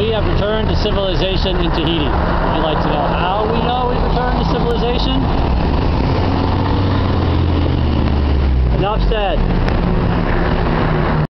We have returned to civilization in Tahiti. Would you like to know how we know we've returned to civilization? Enough said.